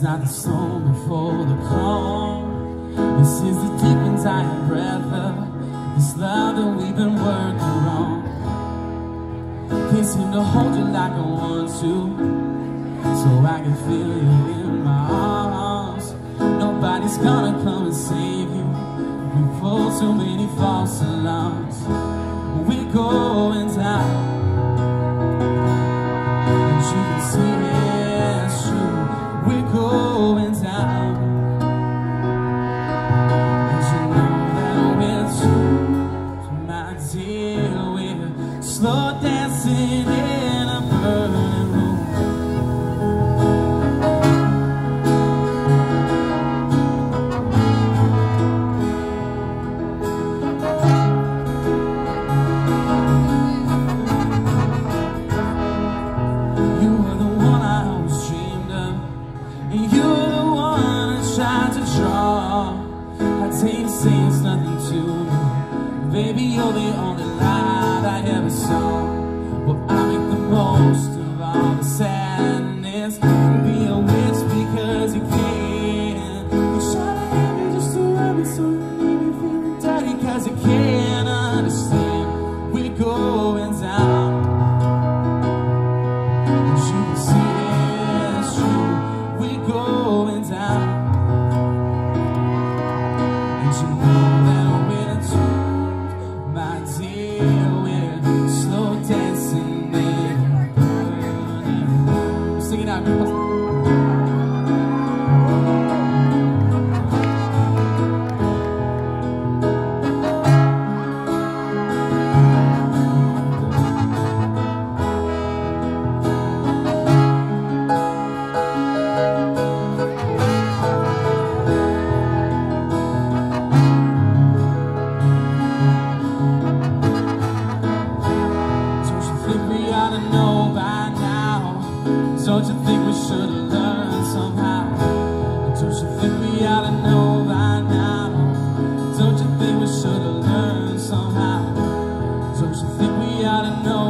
not the storm before the calm. This is the deep and dying breath of this love that we've been working on. Can't seem to hold you like I want to, so I can feel you in my arms. Nobody's gonna come and save you. We pull too many false alarms. We're going down, and you can see it's true. We're going down, and you know that we're true. My dear, we're slow dancing in a burning room. Saying nothing to me, baby, you're the only light I ever saw. Well, I make the most of all the sadness. Be a witch because you can. You try to have me just to love me, so you leave me feeling dirty cause you can't understand. We're going down, and you can see it's true. We're going down. You know that we're tuned, my dear, we're slow dancing in a burning room. Sing it out, girls. Don't you think we should have learned somehow? Don't you think we ought to know by now? Don't you think we should have learned somehow? Don't you think we ought to know